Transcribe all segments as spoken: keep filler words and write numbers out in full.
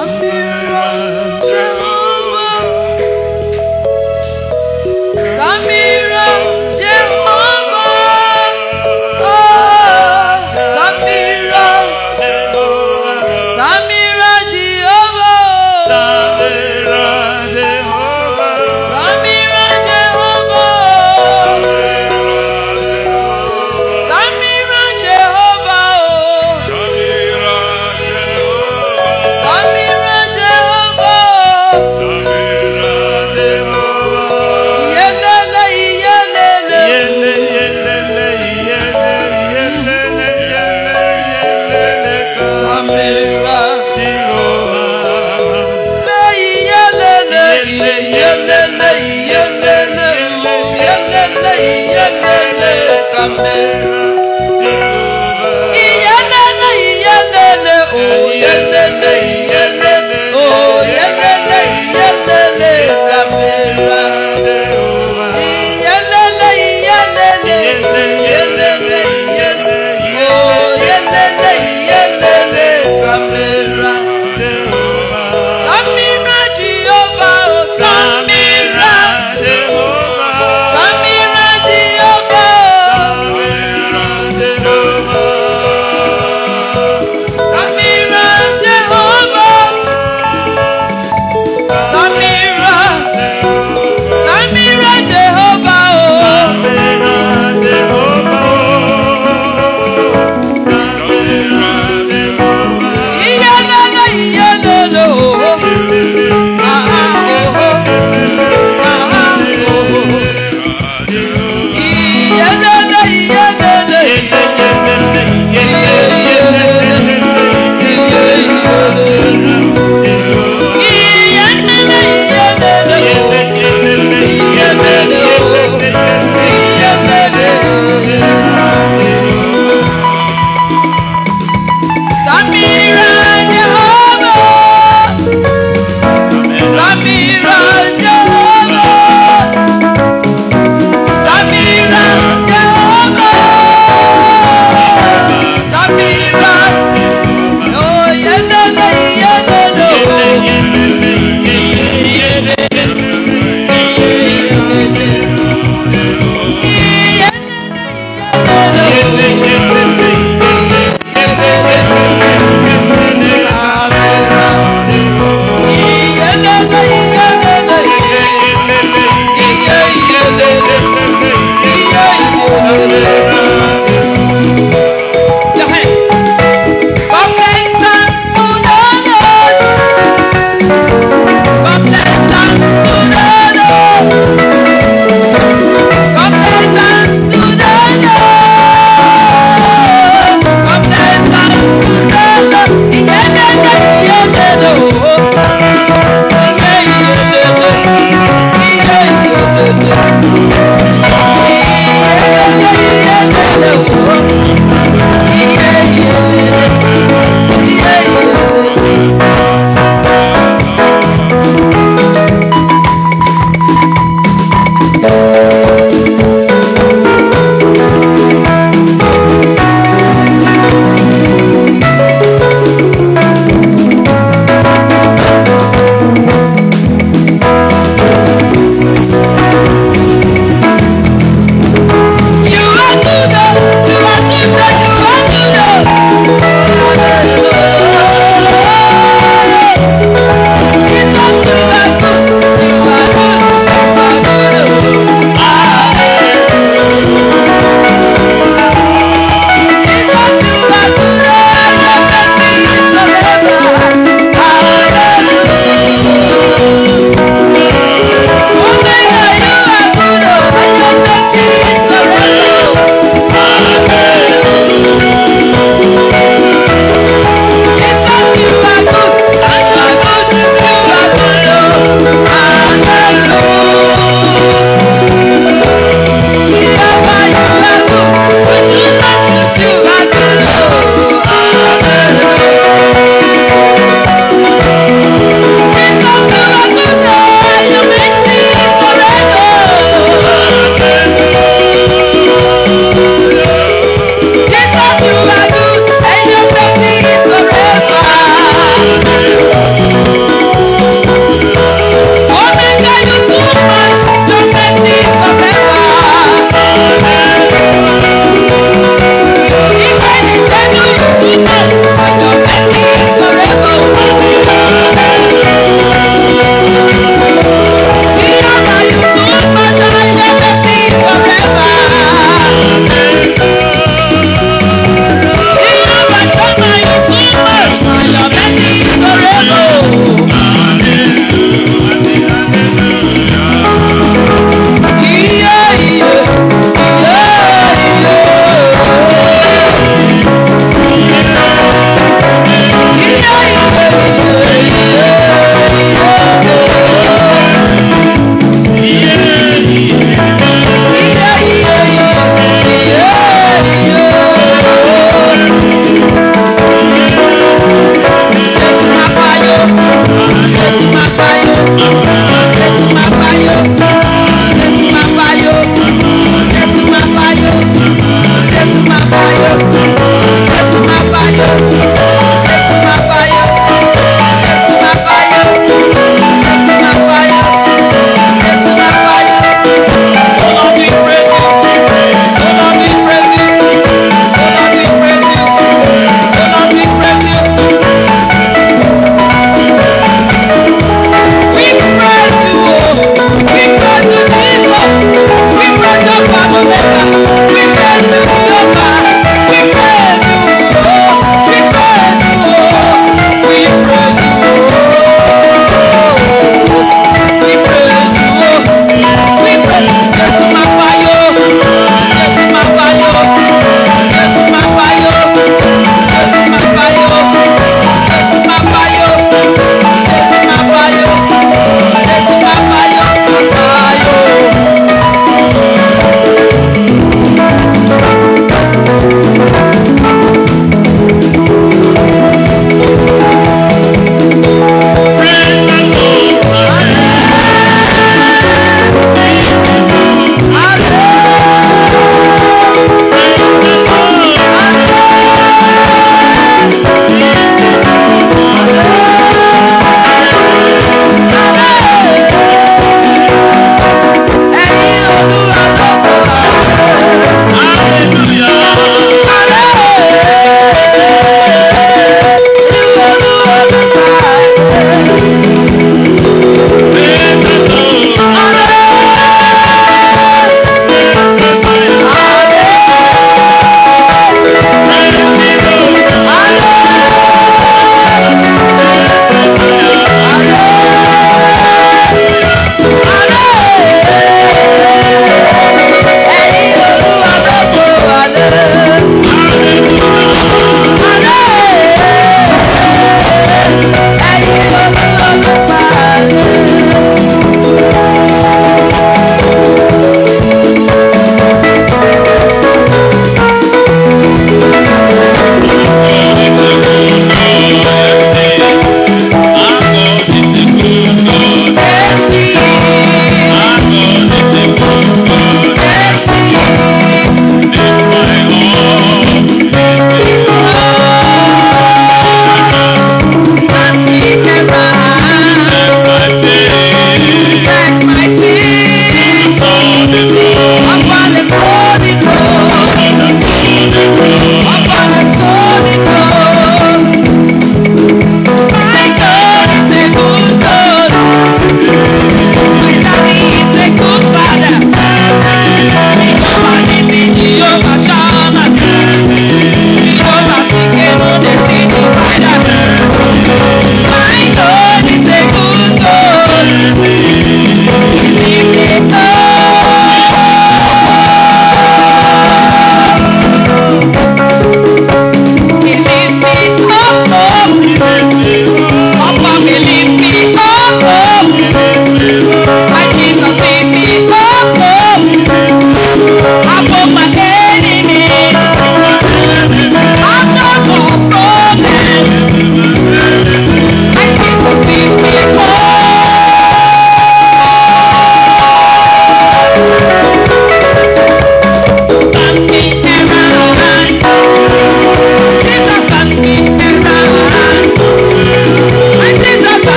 Samira Jehovah, Samira Jehovah, oh, Samira Jehovah, Samira Jehovah, Samira Jehovah, Samira Jehovah, Samira Jehovah, Samira Jehovah, yelele yelele, Samira Jehovah, yelele yelele yelele yelele yelele, Samira yelele yelele, oh yelele yelele, oh yelele yelele, Samira yelele yelele yelele yelele, oh yelele yelele, Samira.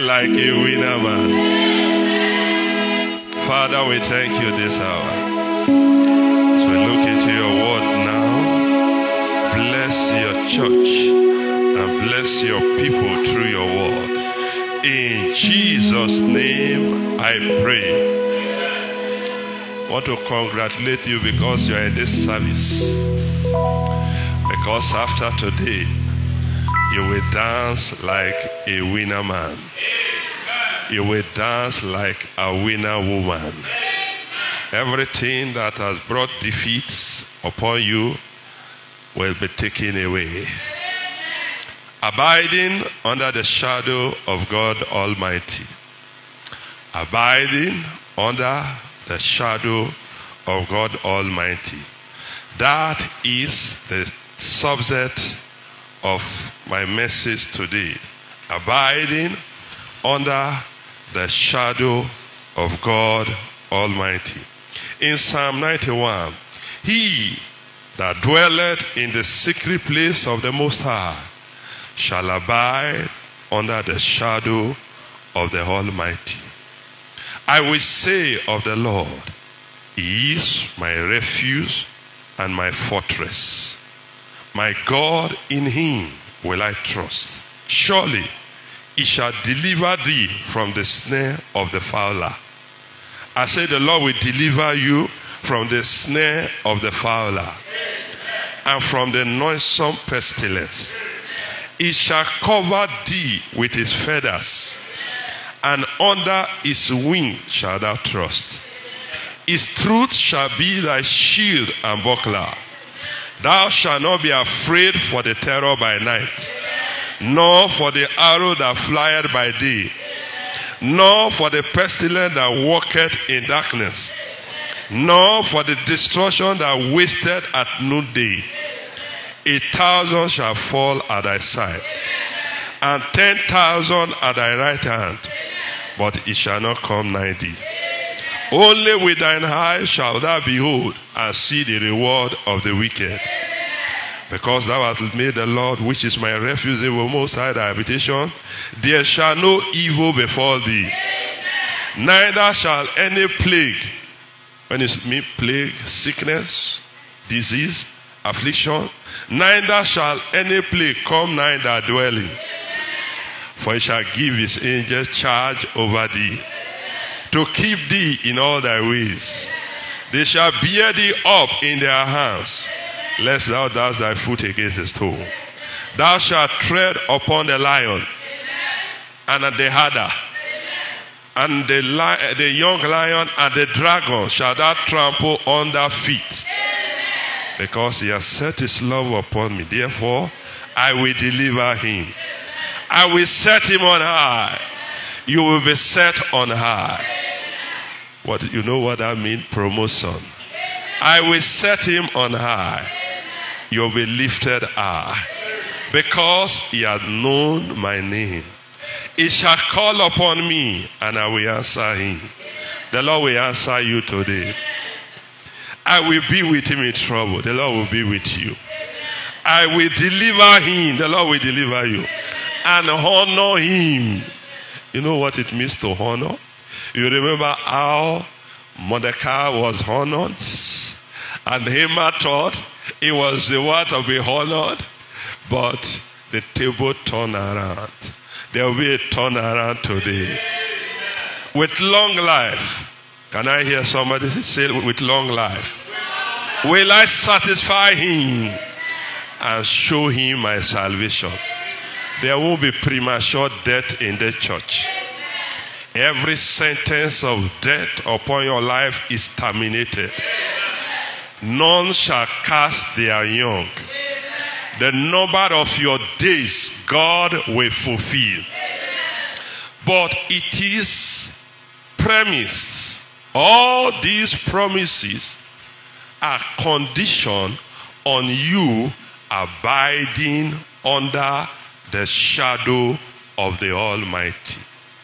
like a winner man. Father, we thank you this hour. As we look into your word now, bless your church and bless your people through your word. In Jesus' name I pray. I want to congratulate you because you are in this service. Because after today, you will dance like a winner man. You will dance like a winner woman. Everything that has brought defeats upon you will be taken away. Abiding under the shadow of God Almighty. Abiding under the shadow of God Almighty. That is the subject of my message today. Abiding under the shadow of God Almighty. In Psalm ninety-one, he that dwelleth in the secret place of the Most High shall abide under the shadow of the Almighty. I will say of the Lord, he is my refuge and my fortress. My God, in him will I trust. Surely he shall deliver thee from the snare of the fowler. I say the Lord will deliver you from the snare of the fowler and from the noisome pestilence. He shall cover thee with his feathers, and under his wing shalt thou trust. His truth shall be thy shield and buckler. Thou shalt not be afraid for the terror by night, nor for the arrow that flieth by day, nor for the pestilence that walketh in darkness, nor for the destruction that wasteth at noonday. A thousand shall fall at thy side, and ten thousand at thy right hand, but it shall not come nigh thee. Only with thine eyes shalt thou behold and see the reward of the wicked. Because thou hast made the Lord, which is my refuge, the most high thy habitation, there shall no evil befall thee. Neither shall any plague, when it means plague, sickness, disease, affliction, neither shall any plague come nigh thy dwelling. For he shall give his angels charge over thee, to keep thee in all thy ways. They shall bear thee up in their hands, lest thou dash thy foot against a stone. Thou shalt tread upon the lion and the adder, and the, li the young lion and the dragon shall thou trample under feet. Because he has set his love upon me, therefore I will deliver him. I will set him on high. You will be set on high. What you know what that means? Promotion. I will set him on high. You will be lifted high. Because he hath known my name. He shall call upon me, and I will answer him. The Lord will answer you today. I will be with him in trouble. The Lord will be with you. I will deliver him. The Lord will deliver you. And honor him. You know what it means to honor? You remember how Mordecai was honored? And Haman thought he was the one to be honored. But the table turned around. There will be a turnaround today. With long life. Can I hear somebody say with long life? Will I satisfy him and show him my salvation? There won't be premature death in the church. Every sentence of death upon your life is terminated. None shall cast their young. The number of your days God will fulfill. But it is premised. All these promises are conditioned on you abiding under the shadow of the Almighty.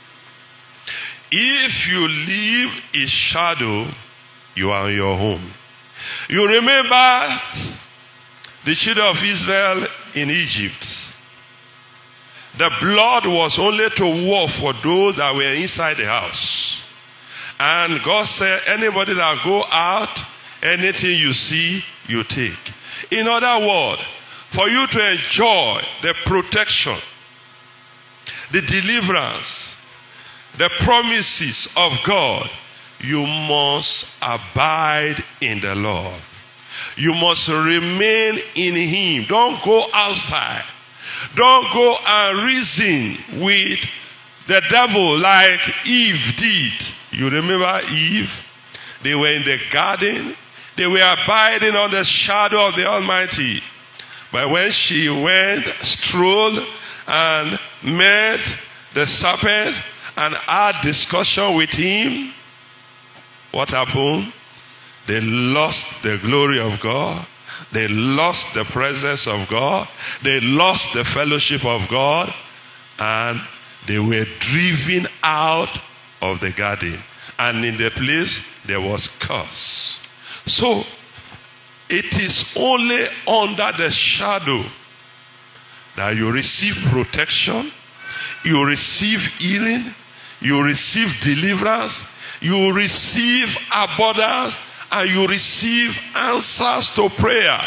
If you leave his shadow, you are on your own. You remember the children of Israel in Egypt. The blood was only to work for those that were inside the house. And God said, anybody that go out, anything you see, you take. In other words, for you to enjoy the protection, the deliverance, the promises of God, you must abide in the Lord. You must remain in Him. Don't go outside. Don't go and reason with the devil like Eve did. You remember Eve? They were in the garden. They were abiding on the shadow of the Almighty. But when she went, strolled, and met the serpent and had discussion with him, what happened? They lost the glory of God. They lost the presence of God. They lost the fellowship of God. And they were driven out of the garden. And in the place, there was curse. So, it is only under the shadow that you receive protection, you receive healing, you receive deliverance, you receive abundance, and you receive answers to prayer.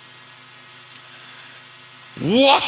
What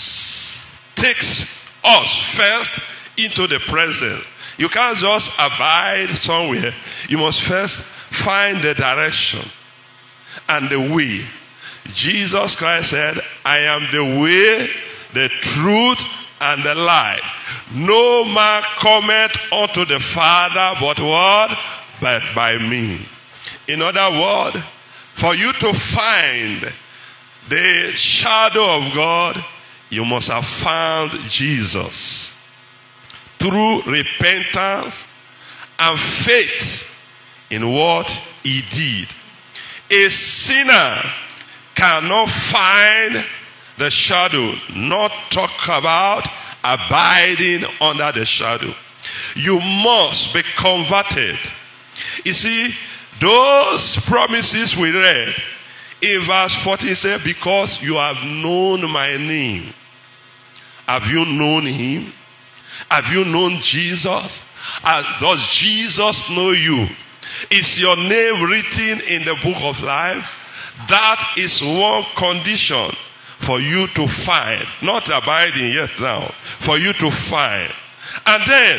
takes us first into the present? You can't just abide somewhere. You must first find the direction and the way. Jesus Christ said, I am the way, the truth, and the life. No man cometh unto the Father but what? But by me. In other words, for you to find the shadow of God, you must have found Jesus. Through repentance and faith in what He did. A sinner cannot find the shadow, not talk about abiding under the shadow. You must be converted. You see, those promises we read in verse fourteen said, because you have known my name. Have you known Him? Have you known Jesus? Uh, does Jesus know you? Is your name written in the book of life? That is one condition for you to find. Not abiding yet now. For you to find. And then,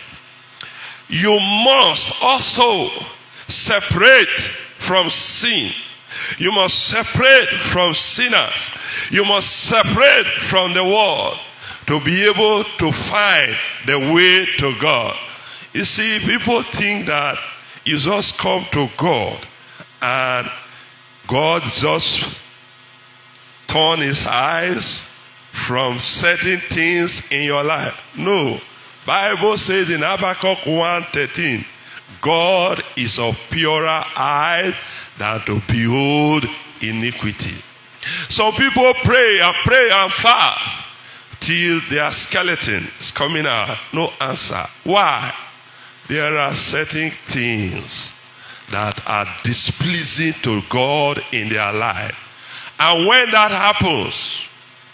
you must also separate from sin. You must separate from sinners. You must separate from the world to be able to find the way to God. You see, people think that you just come to God and God just turn His eyes from certain things in your life. No. Bible says in Habakkuk one thirteen, God is of purer eyes than to behold iniquity. Some people pray and pray and fast till their skeleton is coming out. No answer. Why? There are certain things that are displeasing to God in their life. And when that happens,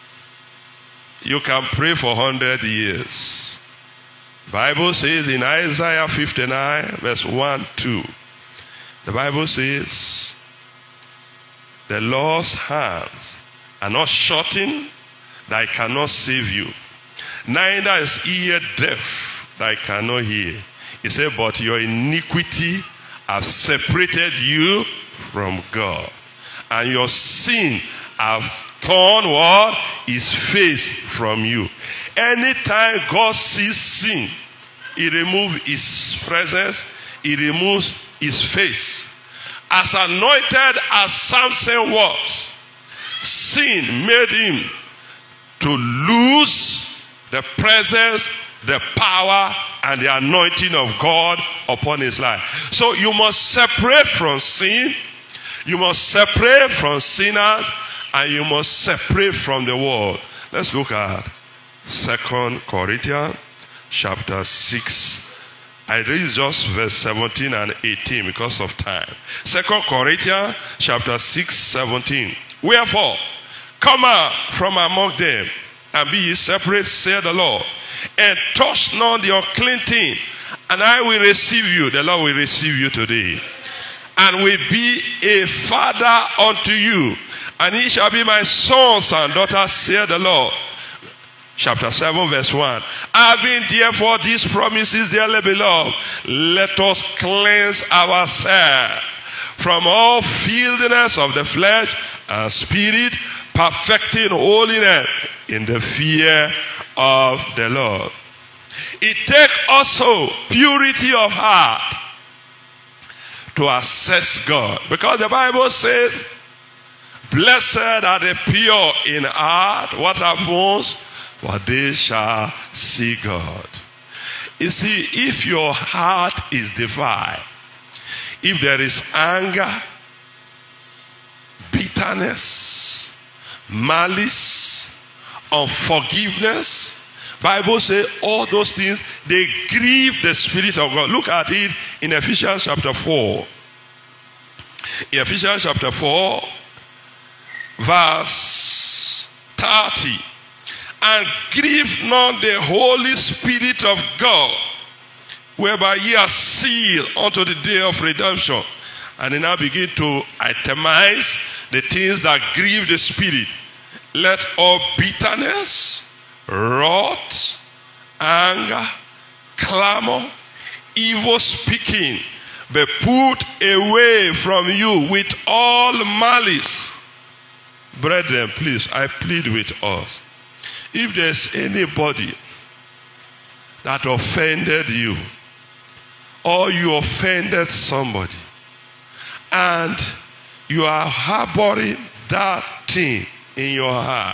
you can pray for one hundred years. The Bible says in Isaiah fifty-nine, verse one, two, the Bible says, the Lord's hands are not shortened, that I cannot save you. Neither is ear deaf, that I cannot hear. He said, but your iniquity has separated you from God. And your sin has torn what? His face from you. Anytime God sees sin, He removes His presence, He removes His face. As anointed as Samson was, sin made him to lose the presence, the power, and the anointing of God upon his life. So you must separate from sin, you must separate from sinners, and you must separate from the world. Let's look at Second Corinthians chapter six. I read just verse seventeen and eighteen because of time. Second Corinthians chapter six, seventeen. Wherefore, come out from among them, and be ye separate, said the Lord, and touch not the unclean thing, and I will receive you. The Lord will receive you today, and will be a father unto you, and ye shall be my sons and daughters, said the Lord. Chapter seven, verse one. Having therefore these promises, dearly beloved, let us cleanse ourselves from all filthiness of the flesh and spirit, perfecting holiness in the fear of the Lord. It takes also purity of heart to assess God, because the Bible says, blessed are the pure in heart. What happens? For they shall see God. You see, if your heart is defiled, if there is anger, bitterness, malice, unforgiveness, Bible says all those things, they grieve the Spirit of God. Look at it in Ephesians chapter four. In Ephesians chapter four, verse thirty. And grieve not the Holy Spirit of God, whereby ye are sealed unto the day of redemption. And they now begin to itemize the things that grieve the Spirit. Let all bitterness, wrath, anger, clamor, evil speaking be put away from you with all malice. Brethren, please, I plead with us. If there's anybody that offended you, or you offended somebody, and you are harboring that thing in your heart,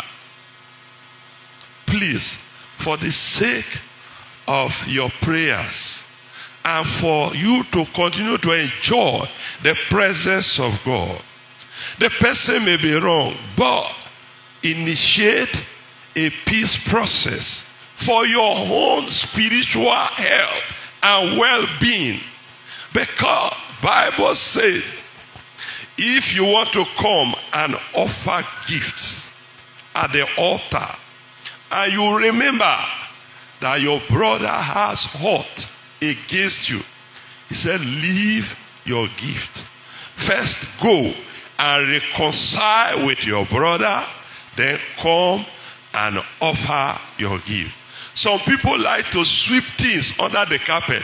please, for the sake of your prayers, and for you to continue to enjoy the presence of God, the person may be wrong, but initiate a peace process for your own spiritual health and well-being. Because Bible says, if you want to come and offer gifts at the altar, and you remember that your brother has hurt against you, he said, leave your gift. First go and reconcile with your brother, then come and offer your gift. Some people like to sweep things under the carpet.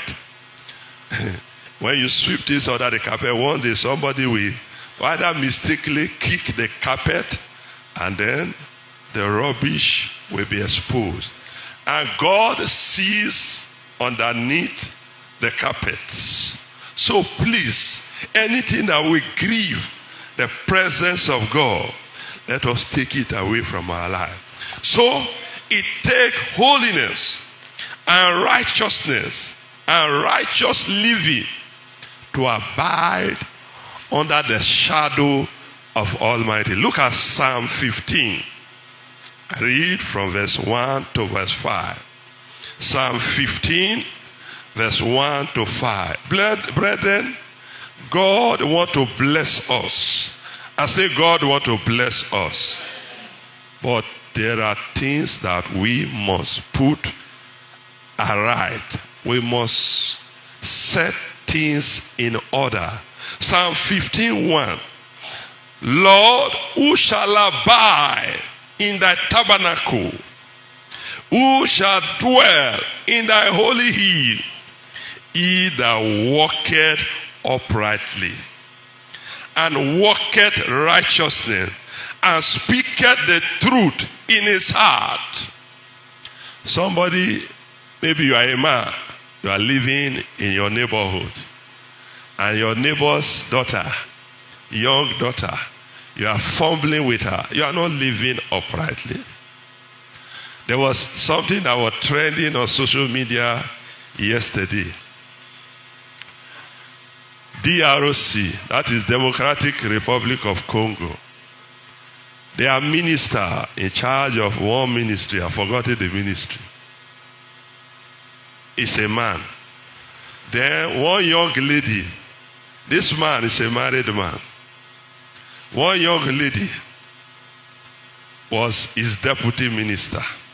When you sweep things under the carpet, one day somebody will either mistakenly kick the carpet, and then the rubbish will be exposed. And God sees underneath the carpets. So please, anything that will grieve the presence of God, let us take it away from our life. So it takes holiness and righteousness and righteous living to abide under the shadow of Almighty. Look at Psalm fifteen. I read from verse one to verse five. Psalm fifteen, verse one to five. Brethren, God wants to bless us. I say God wants to bless us. But there are things that we must put aright. We must set things in order. Psalm fifteen, one. Lord, who shall abide in thy tabernacle? Who shall dwell in thy holy hill? He that walketh uprightly, and walketh righteousness, and speaketh the truth in his heart. Somebody, maybe you are a man, you are living in your neighborhood, and your neighbor's daughter, young daughter, you are fumbling with her. You are not living uprightly. There was something that was trending on social media yesterday. D R O C, that is Democratic Republic of Congo. Their minister in charge of one ministry, I forgot the ministry, is a man. Then one young lady, this man is a married man. One young lady was his deputy minister.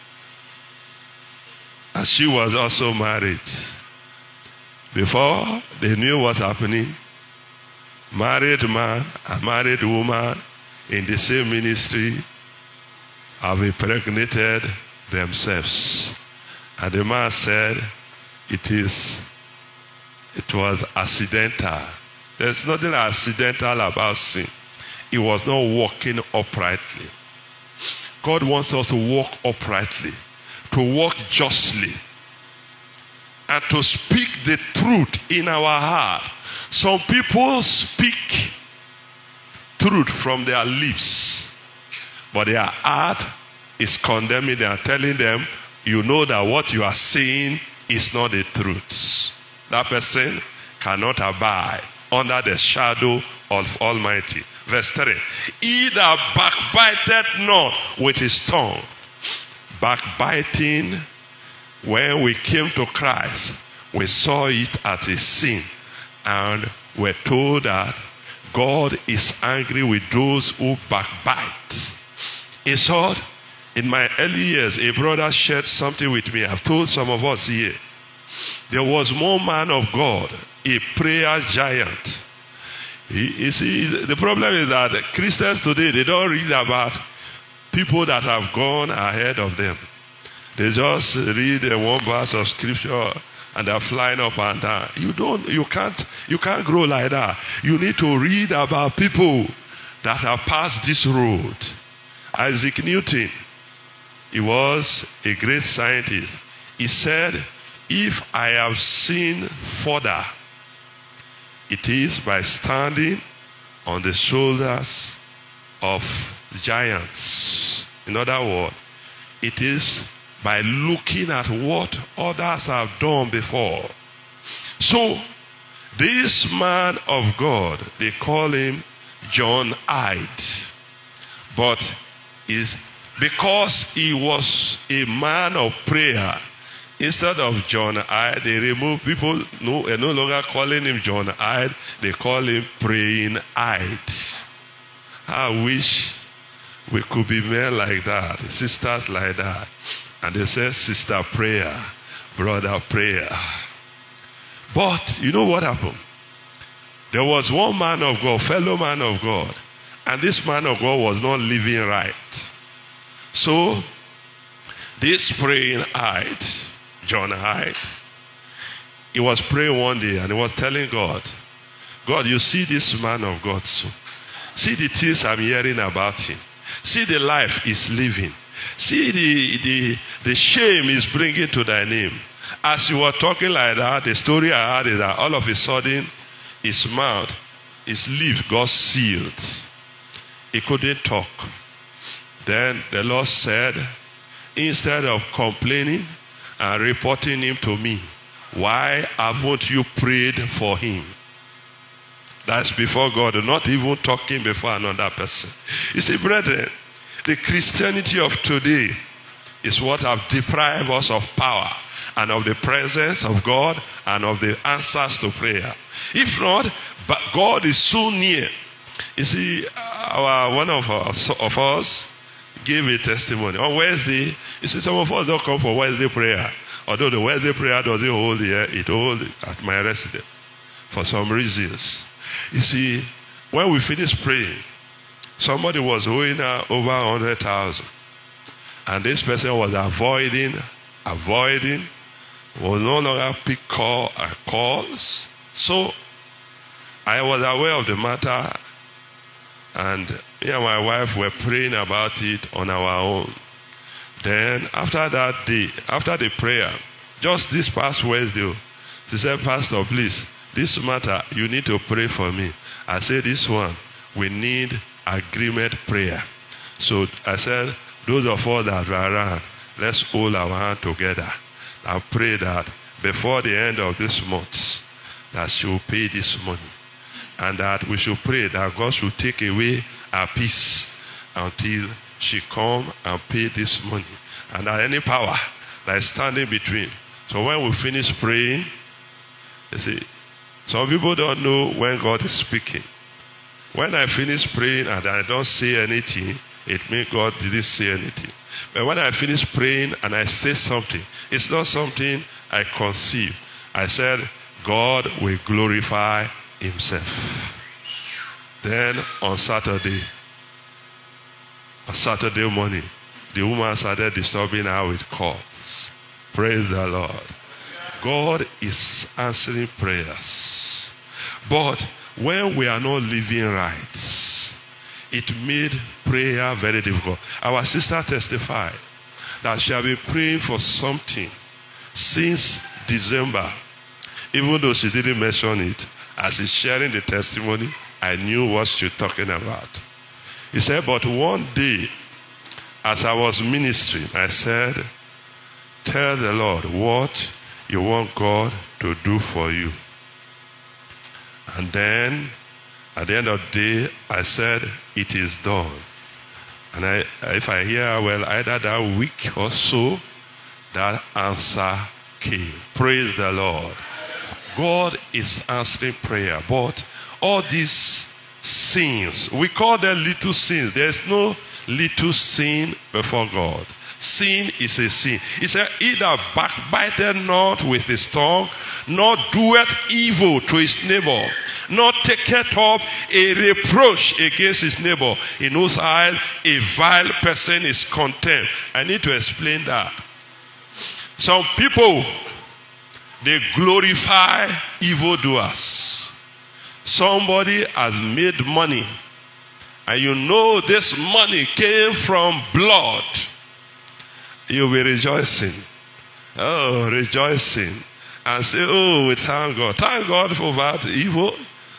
And she was also married. Before they knew what's happening, married man and married woman in the same ministry have impregnated themselves. And the man said, it is, it was accidental. There's nothing accidental about sin. He was not walking uprightly. God wants us to walk uprightly, to walk justly, and to speak the truth in our heart. Some people speak truth from their lips, but their heart is condemning them, telling them, you know that what you are saying is not the truth. That person cannot abide under the shadow of Almighty. Verse three. He that backbiteth not with his tongue. Backbiting, when we came to Christ, we saw it as a sin. And we're told that God is angry with those who backbite. In short, in my early years, a brother shared something with me. I've told some of us here. There was one man of God, a prayer giant. You see, the problem is that Christians today, they don't read about people that have gone ahead of them. They just read one verse of scripture and they're flying up and down. You don't, you can't, you can't grow like that. You need to read about people that have passed this road. Isaac Newton, he was a great scientist. He said, if I have seen further, it is by standing on the shoulders of giants. In other words, it is by looking at what others have done before. So, this man of God, they call him John Hyde. But is because he was a man of prayer, instead of John Hyde, they remove people no, are no longer calling him John Hyde, they call him Praying Hyde. I wish we could be men like that, sisters like that. And they say, sister prayer, brother prayer. But you know what happened? There was one man of God, fellow man of God, and this man of God was not living right. So, this Praying Hyde, John Hyde, he was praying one day and he was telling God, God, you see this man of God, so see the things I'm hearing about him. See the life he's living. See the, the, the shame he's bringing to thy name. As you were talking like that, the story I heard is that all of a sudden, his mouth, his lips got sealed. He couldn't talk. Then the Lord said, instead of complaining and reporting him to me, why haven't you prayed for him? That's before God, not even talking before another person. You see, brethren, the Christianity of today is what have deprived us of power and of the presence of God and of the answers to prayer. If not, but God is so near. You see, our, one of us, of us gave a testimony. On Wednesday, you see, some of us don't come for Wednesday prayer. Although the Wednesday prayer doesn't hold here, it holds at my residence for some reasons. You see, when we finished praying, somebody was owing her over one hundred thousand. And this person was avoiding, avoiding, was no longer pick call, uh, calls. So, I was aware of the matter, and me and my wife were praying about it on our own. Then, after that day, after the prayer, just this past Wednesday, she said, Pastor, please, this matter, you need to pray for me. I said, this one, we need agreement prayer. So I said, those of us that are around, let's hold our hand together and pray that before the end of this month, that she will pay this money. And that we should pray that God should take away our peace until she come and pay this money. And that any power that is standing between. So when we finish praying, you see, some people don't know when God is speaking. When I finish praying and I don't say anything, It means God didn't say anything. But when I finish praying and I say something, it's not something I conceive. I said, God will glorify himself. Then on Saturday, on Saturday morning, the woman started disturbing her with calls. Praise the Lord. God is answering prayers. But when we are not living right, it made prayer very difficult. Our sister testified that she had been praying for something since December. Even though she didn't mention it, as she's sharing the testimony, I knew what she was talking about. He said, but one day, as I was ministering, I said, tell the Lord what you want God to do for you. And then, at the end of the day, I said, it is done. And I, if I hear well, either that week or so, that answer came. Praise the Lord. God is answering prayer. But all these sins, we call them little sins. There's no little sin before God. Sin is a sin. He said, he that backbiteth not with his tongue, nor doeth evil to his neighbor, nor taketh up a reproach against his neighbor, in whose eye a vile person is contemned. I need to explain that. Some people, they glorify evildoers. Somebody has made money, and you know this money came from blood. You'll be rejoicing. Oh, rejoicing. And say, oh, we thank God. Thank God for that evil,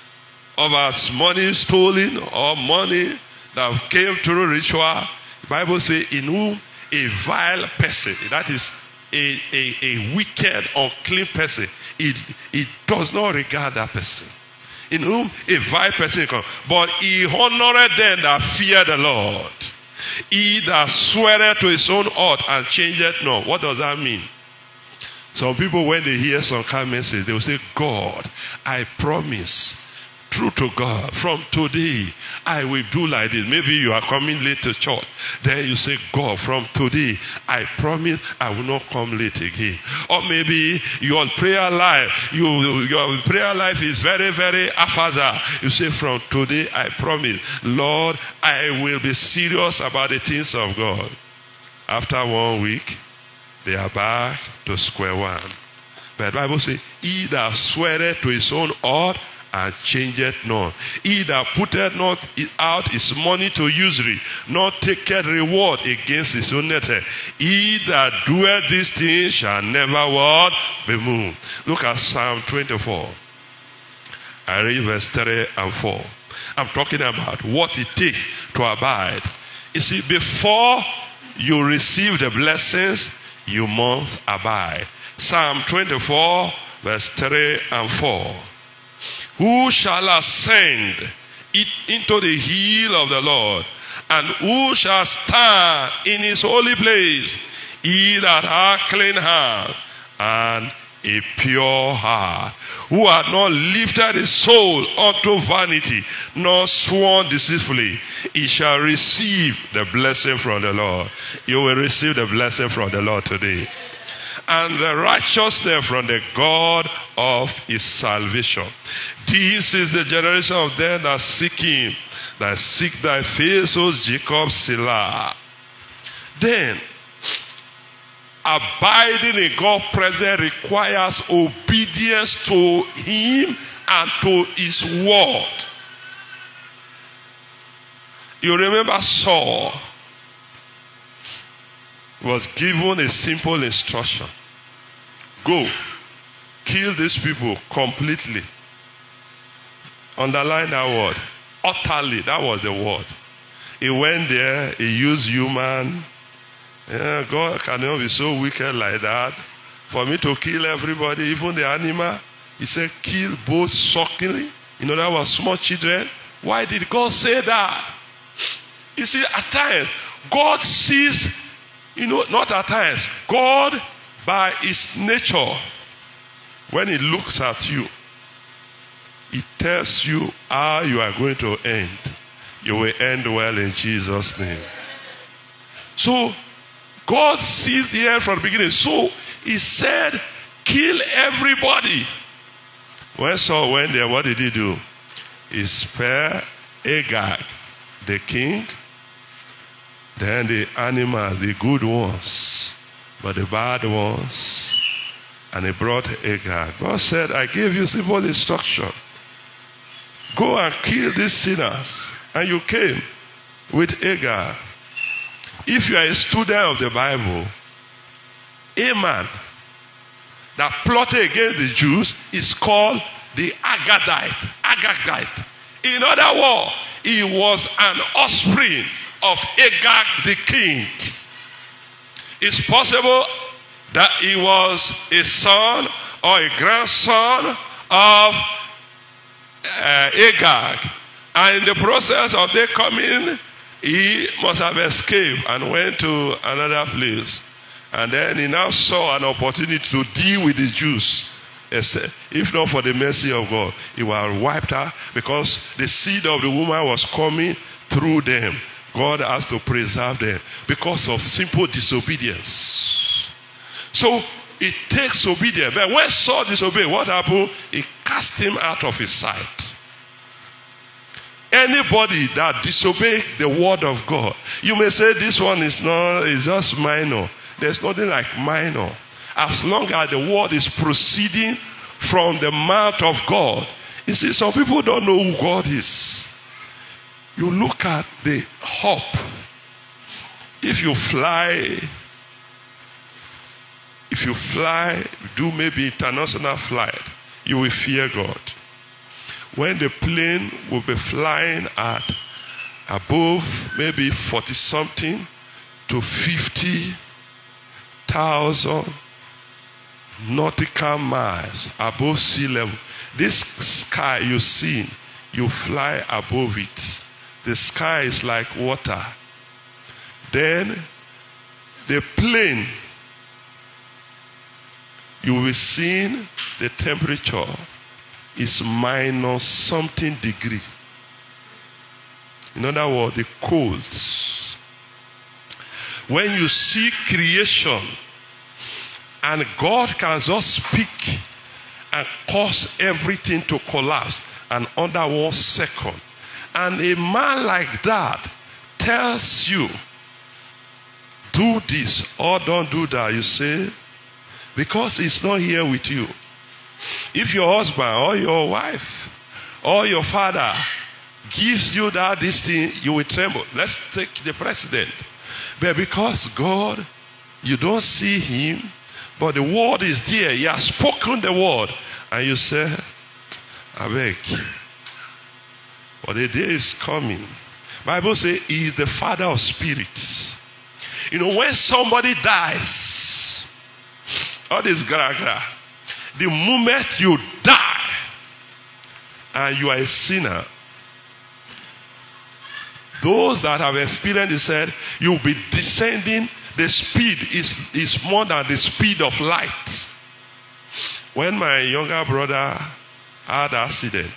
about money stolen, or money that came through ritual. The Bible says, in whom a vile person, that is a, a, a wicked, unclean person, it, it does not regard that person. In whom a vile person comes. But he honored them that fear the Lord. He that sweareth to his own heart and changeth not. What does that mean? Some people, when they hear some kind of message, they will say, God, I promise, true to God, from today, I will do like this. Maybe you are coming late to church. Then you say, God, from today, I promise I will not come late again. Or maybe your prayer life, you, your prayer life is very, very afaza. You say, from today, I promise, Lord, I will be serious about the things of God. After one week, they are back to square one. But the Bible says, he that sweareth to his own heart and changeth not. He that putteth not out his money to usury, nor taketh reward against his own net. He that doeth these things shall never what? Be moved. Look at Psalm twenty-four. I read verse three and four. I'm talking about what it takes to abide. You see, before you receive the blessings, you must abide. Psalm twenty-four, verse three and four. Who shall ascend it into the hill of the Lord? And who shall stand in his holy place? He that hath clean hands and a pure heart, who hath not lifted his soul unto vanity, nor sworn deceitfully, he shall receive the blessing from the Lord. You will receive the blessing from the Lord today. And the righteousness from the God of his salvation. This is the generation of them that seek him, that seek thy face, O Jacob, Selah. Then, abiding in God's presence requires obedience to him and to his word. You remember Saul was given a simple instruction. Go, kill these people completely. Underline that word. Utterly, that was the word. He went there, he used human. Yeah, God cannot be so wicked like that. For me to kill everybody, even the animal. He said, kill both suckling. You know, that was small children. Why did God say that? You see, at times, God sees, you know, not at times, God, by his nature, when he looks at you, he tells you how you are going to end. You will end well in Jesus' name. So, God sees the end from the beginning. So, he said, kill everybody. When Saul went there, what did he do? He spared Agag, the king, then the animals, the good ones, but the bad ones, and he brought Agag. God said, I gave you simple instruction. Go and kill these sinners. And you came with Agag. If you are a student of the Bible, a man that plotted against the Jews is called the Agagite. Agagite. In other words, he was an offspring of Agag the king. It's possible that he was a son or a grandson of uh, Agag. And in the process of their coming, he must have escaped and went to another place. And then he now saw an opportunity to deal with the Jews. If not for the mercy of God, he would have wiped out, because the seed of the woman was coming through them. God has to preserve them because of simple disobedience. So it takes obedience. But when Saul disobeyed, what happened? He cast him out of his sight. Anybody that disobeys the word of God, you may say this one is not, is just minor. There's nothing like minor. As long as the word is proceeding from the mouth of God. You see, some people don't know who God is. You look at the hop. If you fly, if you fly, do maybe international flight, you will fear God. When the plane will be flying at above maybe forty something to fifty thousand nautical miles above sea level, this sky you see, you fly above it. The sky is like water. Then the plane, you will see the temperature is minus something degree. In other words, the cold. When you see creation and God can just speak and cause everything to collapse and under one second, and a man like that tells you, do this or don't do that, you say, because he's not here with you. If your husband or your wife or your father gives you that this thing, you will tremble. Let's take the president. But because God, you don't see him, but the word is there. He has spoken the word. And you say, I beg. But the day is coming. Bible says he is the father of spirits. You know, when somebody dies, all this gra gra, the moment you die and you are a sinner, those that have experienced it said, you'll be descending. The speed is, is more than the speed of light. When my younger brother had an accident,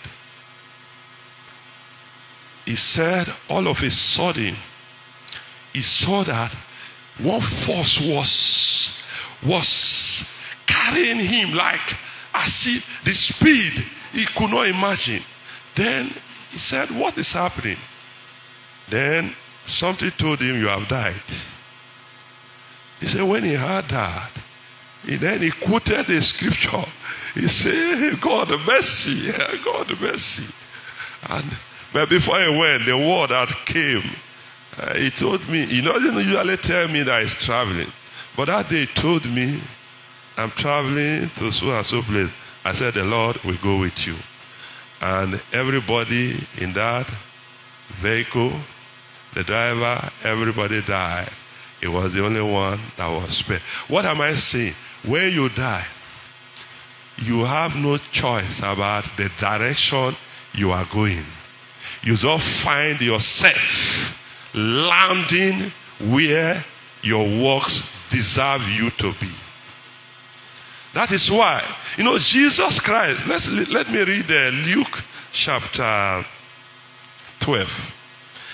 he said all of a sudden, he saw that one force was, was carrying him like as if the speed he could not imagine. Then he said, what is happening? Then something told him, you have died. He said, when he heard that, he then he quoted the scripture. He said, God mercy, God mercy. And but before he went, the word that came, uh, he told me, he doesn't usually tell me that he's traveling. But that day he told me, I'm traveling to so and so place. I said, the Lord will go with you. And everybody in that vehicle, the driver, everybody died. He was the only one that was spared. What am I saying? When you die, you have no choice about the direction you are going. You just find yourself landing where your works deserve you to be. That is why, you know, Jesus Christ, let's, let me read uh, Luke chapter twelve.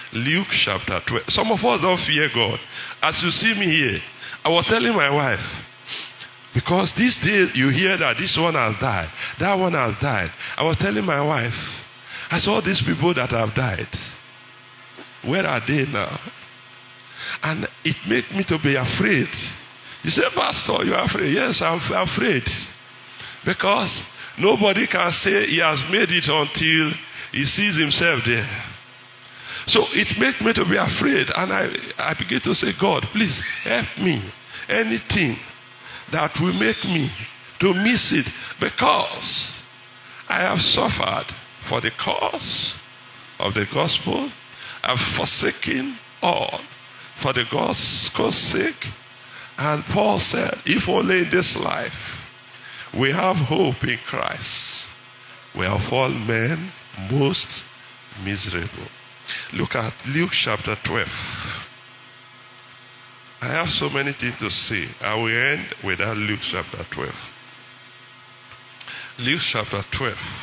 Luke chapter twelve. Some of us don't fear God. As you see me here, I was telling my wife, because these days you hear that this one has died, that one has died. I was telling my wife, I saw these people that have died. Where are they now? And it made me to be afraid. You say, Pastor, you are afraid? Yes, I'm afraid. Because nobody can say he has made it until he sees himself there. So it made me to be afraid. And I, I began to say, God, please help me. Anything that will make me to miss it. Because I have suffered for the cause of the gospel. I've forsaken all for the gospel's sake. And Paul said, if only in this life we have hope in Christ, we are of all men most miserable. Look at Luke chapter twelve. I have so many things to say. I will end with that Luke chapter twelve. Luke chapter twelve.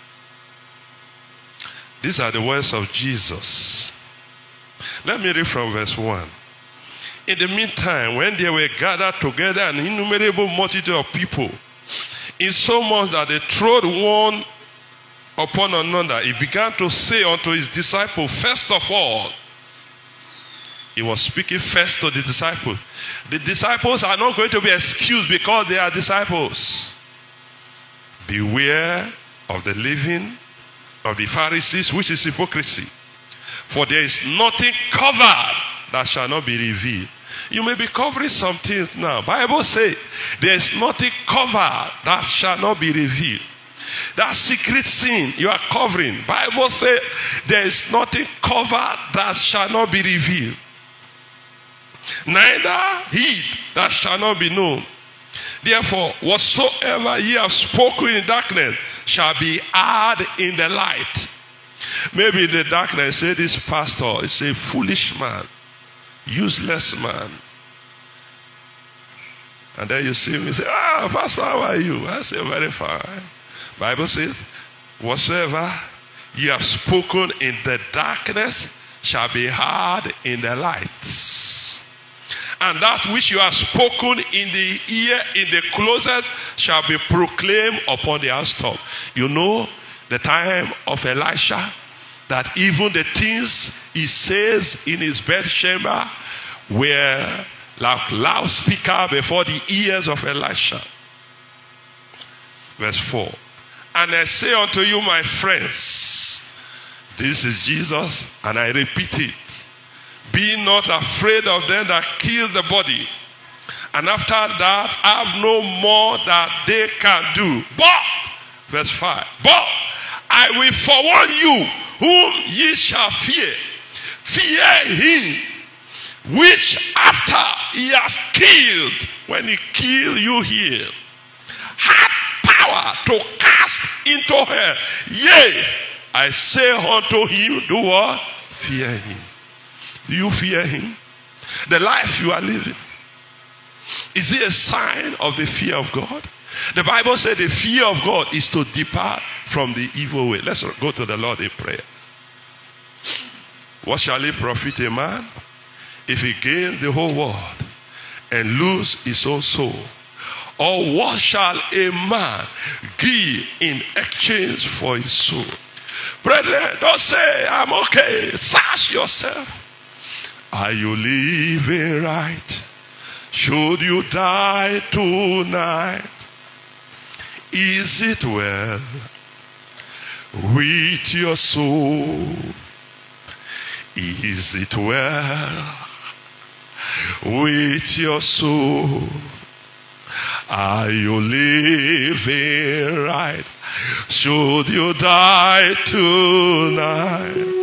These are the words of Jesus. Let me read from verse one. In the meantime, when they were gathered together an innumerable multitude of people, in so much that they trod one upon another, he began to say unto his disciples, first of all, he was speaking first to the disciples. The disciples are not going to be excused because they are disciples. Beware of the leaven of the Pharisees, which is hypocrisy. For there is nothing covered that shall not be revealed. You may be covering some things now. Bible says there is nothing covered that shall not be revealed. That secret sin you are covering, Bible says there is nothing covered that shall not be revealed. Neither hid that shall not be known. Therefore, whatsoever ye have spoken in darkness shall be heard in the light. Maybe in the darkness, say this pastor is a foolish man, useless man. And then you see me say, ah, pastor, how are you? I say, very fine. Bible says, whatsoever you have spoken in the darkness shall be heard in the light. And that which you have spoken in the ear, in the closet, shall be proclaimed upon the housetop. You know the time of Elisha, that even the things he says in his bedchamber were like loudspeaker before the ears of Elisha. Verse four. And I say unto you, my friends, this is Jesus, and I repeat it. Be not afraid of them that kill the body, and after that have no more that they can do. But, verse five, but I will forewarn you whom ye shall fear. Fear him which after he has killed, when he kill you here, had power to cast into hell. Yea, I say unto him, do what? Fear him. Do you fear him? The life you are living, is it a sign of the fear of God? The Bible said the fear of God is to depart from the evil way. Let's go to the Lord in prayer. What shall it profit a man if he gain the whole world and lose his own soul? Or what shall a man give in exchange for his soul? Brethren, don't say, I'm okay. Search yourself. Are you living right? Should you die tonight? Is it well with your soul? Is it well with your soul? Are you living right? Should you die tonight?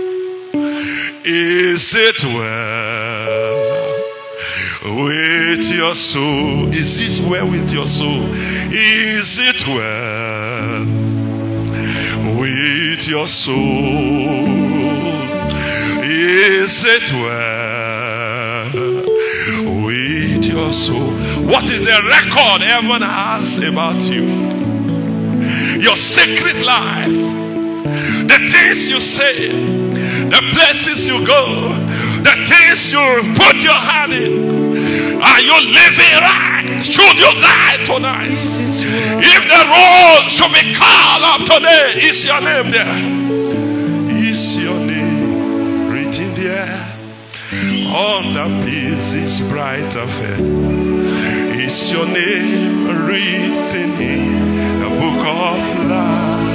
Is it well with your soul? Is it well with your soul? Is it well with your soul? Is it well with your soul? What is the record heaven has about you? Your secret life, the things you say, the places you go, the things you put your hand in. Are you living right? Should you die tonight? If the road should be called up today, is your name there? Is your name written there? On the pieces bright of it. Is your name written in the book of life?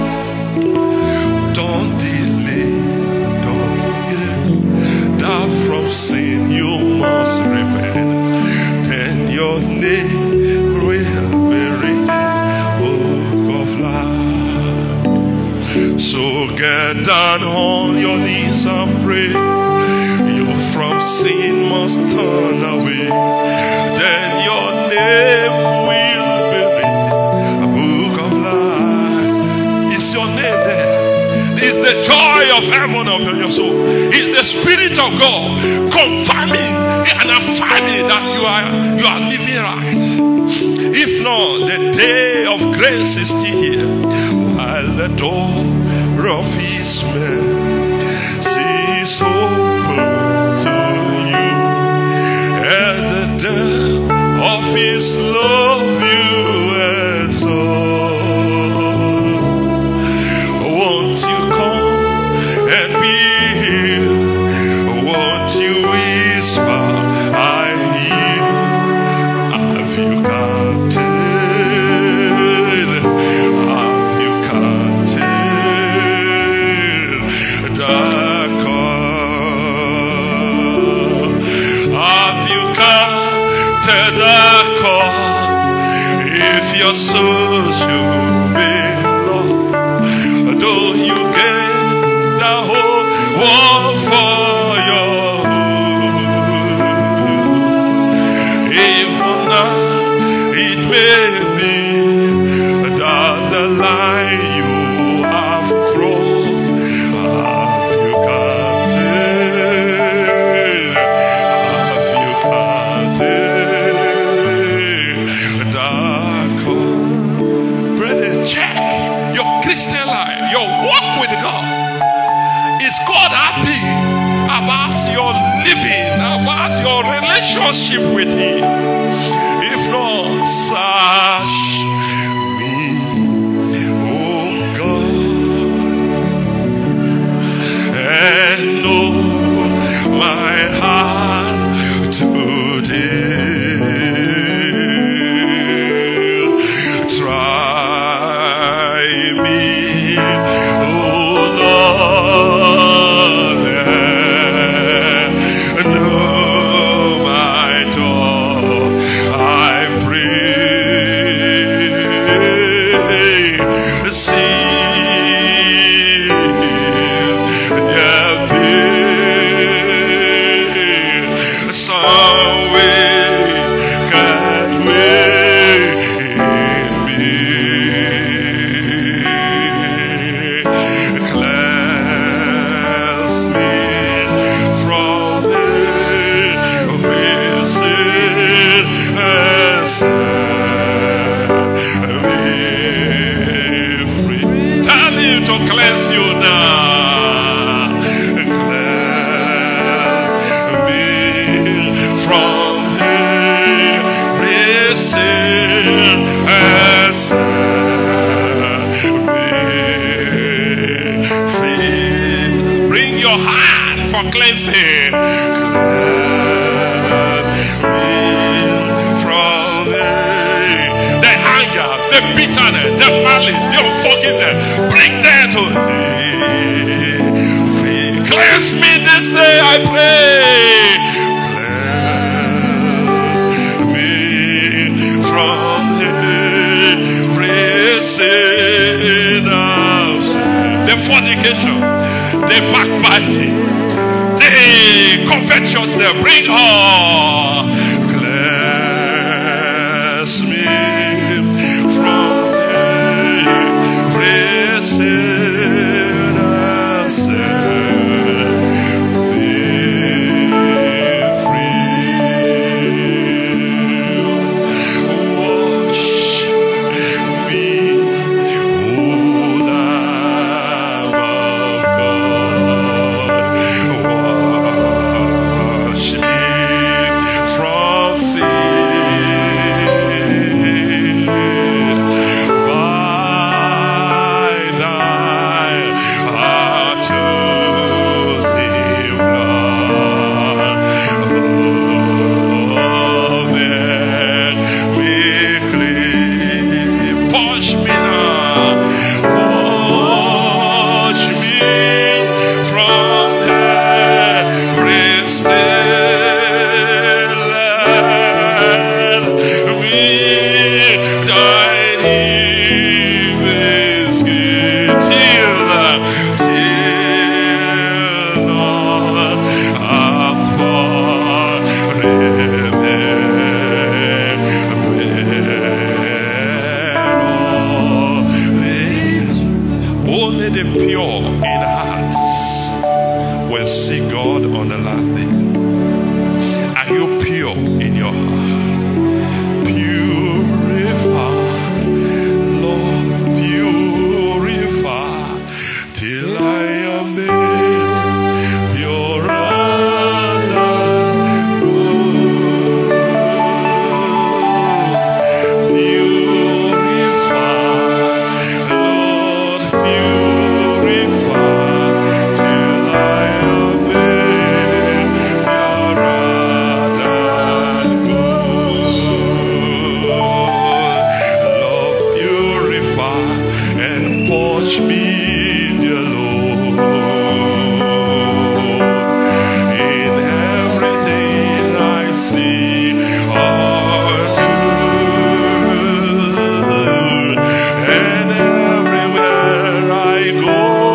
Don't delay, don't delay. That from sin you must repent. Then your name will be written book of life. So get down on your knees and pray. From sin must turn away. Then your name will be written, a book of life. Is your name there? Is the joy of heaven upon your soul? Is the Spirit of God confirming and affirming that you are you are living right? If not, the day of grace is still here, while the door of His mercy is open to you, and the depth of His love you exalt. Won't you come and be here? Won't you whisper, I hear? Have you counted? Have you counted the cost? Have you counted the cost? If your soul should be lost, though you gain the whole world for your own, even now it may be that the line you have crossed. Have you counted? Have you counted the cost? Brother, check your Christian life, your walk with God. Is God happy about your living, about your relationship with Him? If not, search me, oh God, and know my heart today. Try me, oh Lord, and know my thought, I pray. See there be some way, can way in me. Cleanse me from every sin and set me free. Tell Him to cleanse you now. Cleanse me from every sin and set me free. Bring your hand for cleansing. Cleanse me from the anger, the bitterness, the malice, the unforgiveness. Bring that to me. Free. Cleanse me this day, I pray. Cleanse me from every sin of the fornication, the backbiting, the confessions they bring all. Cleanse me from every sin of sin. Be free. Wash me, O Lamb of God. Only the pure in hearts will see God on the last day. Are you pure in your heart? Purify, Lord, purify till I am made purer than gold. Purify, Lord, purify till I am made purer than gold. Lord, purify and purge me